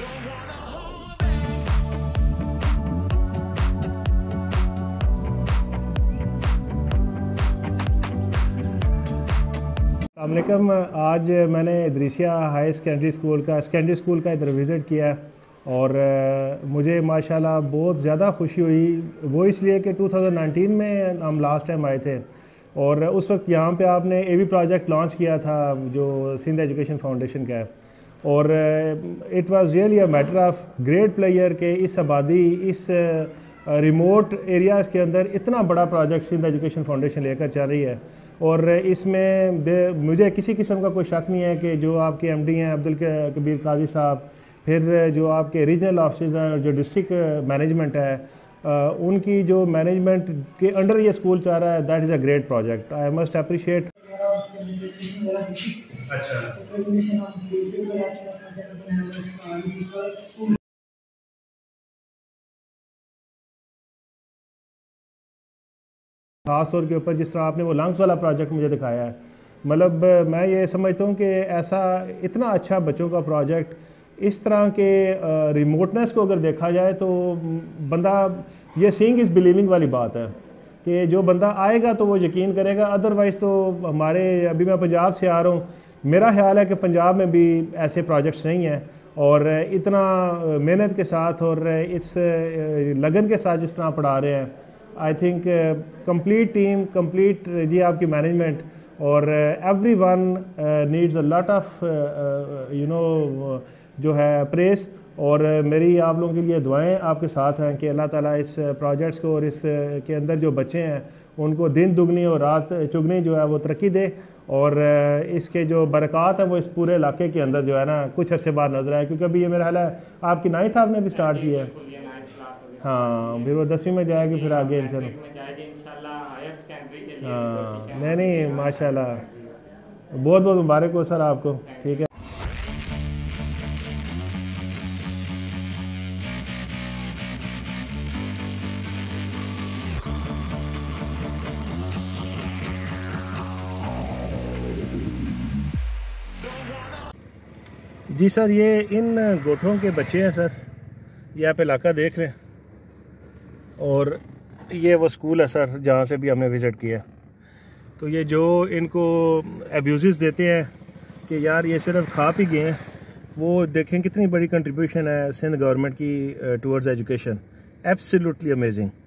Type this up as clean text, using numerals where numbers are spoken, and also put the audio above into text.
अस्सलामुअलैकुम। आज मैंने इदरीसिया हाई सेकेंडरी स्कूल का इधर विज़िट किया और मुझे माशाल्लाह बहुत ज़्यादा खुशी हुई। वो इसलिए कि 2019 में हम लास्ट टाइम आए थे और उस वक्त यहाँ पे आपने एवी प्रोजेक्ट लॉन्च किया था जो सिंध एजुकेशन फाउंडेशन का है और it was really a matter of great player के इस आबादी इस रिमोट एरियाज़ के अंदर इतना बड़ा प्रोजेक्ट सिंध एजुकेशन फाउंडेशन लेकर चल रही है। और इसमें मुझे किसी किस्म का कोई शक नहीं है कि जो आपके एमडी हैं अब्दुल कबीर काजी साहब, फिर जो आपके रीजनल ऑफिसर्स हैं और जो डिस्ट्रिक्ट मैनेजमेंट है, उनकी जो मैनेजमेंट के अंडर ये स्कूल चल रहा है, that is a great project. I must appreciate. ख़ास तौर के ऊपर जिस तरह आपने वो लंग्स वाला प्रोजेक्ट मुझे दिखाया है, मतलब मैं ये समझता हूँ कि ऐसा इतना अच्छा बच्चों का प्रोजेक्ट इस तरह के रिमोटनेस को अगर देखा जाए तो बंदा ये सीइंग इज़ बिलीविंग वाली बात है कि जो बंदा आएगा तो वो यकीन करेगा। अदरवाइज़ तो हमारे अभी मैं पंजाब से आ रहा हूँ, मेरा ख्याल है कि पंजाब में भी ऐसे प्रोजेक्ट्स नहीं हैं और इतना मेहनत के साथ और इस लगन के साथ जिस तरह पढ़ा रहे हैं। I think complete team, complete ji आपकी मैनेजमेंट और every one needs a lot of जो है प्रेस। और मेरी आप लोगों के लिए दुआएं आपके साथ हैं कि अल्लाह ताला इस प्रोजेक्ट्स को और इस के अंदर जो बच्चे हैं उनको दिन दुगनी और रात चुगनी जो है वो तरक्की दे और इसके जो बरक़ात हैं वो इस पूरे इलाके के अंदर जो है ना कुछ अरसे बाद नजर आए। क्योंकि अभी ये मेरा ख्याल है आपकी 9th आपने भी स्टार्ट किया है। हाँ, फिर वो 10वीं में जाएगी, फिर आगे इंशाल्लाह। हाँ, नहीं माशाल्लाह, बहुत बहुत मुबारक हो सर आपको। ठीक है जी सर, ये इन गोठों के बच्चे हैं सर, ये आप इलाका देख रहे हैं और ये वो स्कूल है सर जहाँ से भी हमने विज़िट किया। तो ये जो इनको एब्यूज़ देते हैं कि यार ये सिर्फ खा पी गए हैं, वो देखें कितनी बड़ी कंट्रीब्यूशन है सिंध गवर्नमेंट की टुवर्ड्स एजुकेशन। Absolutely amazing.